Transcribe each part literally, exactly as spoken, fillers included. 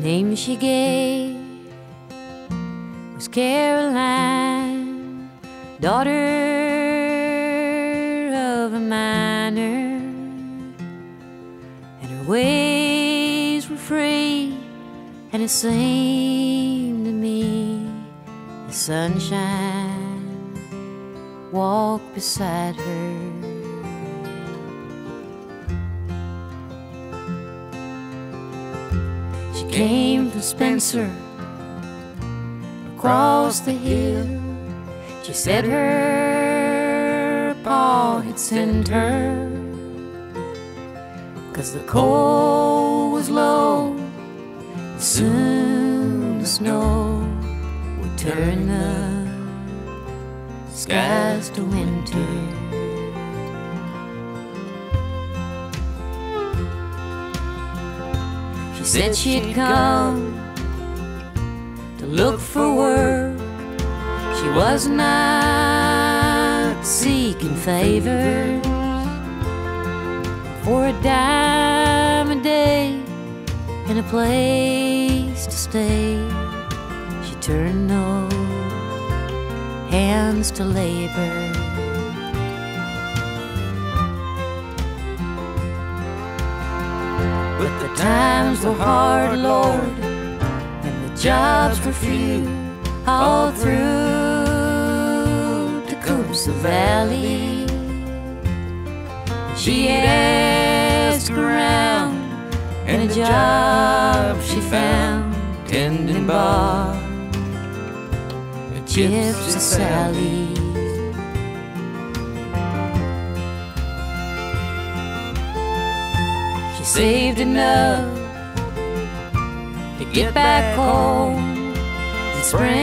name she gave was Caroline, daughter of a miner, and her ways were free, and it seemed to me the sunshine walked beside her. She came from Spencer, across the hill. She said her pa had sent her, 'cause the coal was low, and soon the snow would turn the skies to winter. She said she'd come to look for work. She was not seeking favors. For a dime a day and a place to stay, she turned those hands to labor. But the times were hard, Lord, and the jobs were few all through Tecumseh Valley. She asked around, and a job she found tending bar at Gypsy Sally's. She saved enough to get back home. The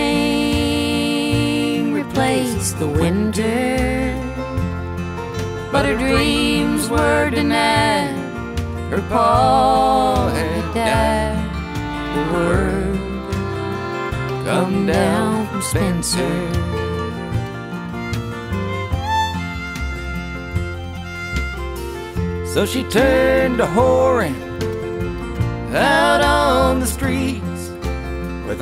spring replaced the winter, but her dreams were denied. Her pa had died. The word come down from Spencer. So she turned to whoring out on the streets, with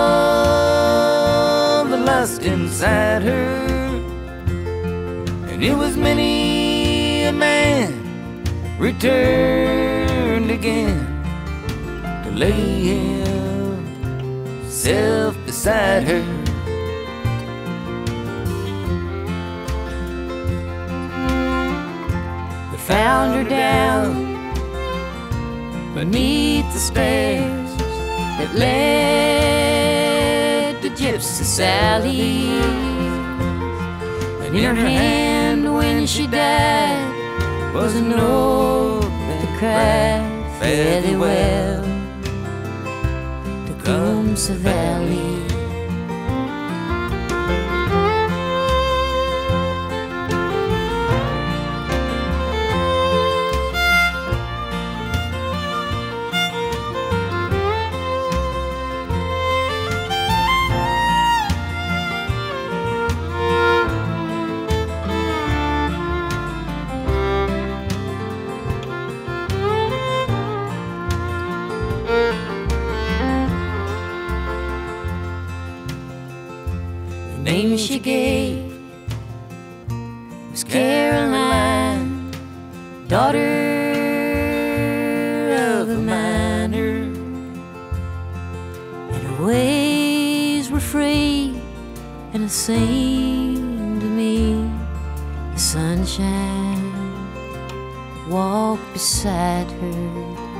all the lust inside her. And it was many a man returned again to lay himself beside her. They found her down beneath the stairs that led to Gypsy Sally. And in her hand when she died was a note that cried, fare thee well, Tecumseh Valley. The name she gave was Caroline, daughter of a miner, and her ways were free, and it seemed to me the sunshine walked beside her.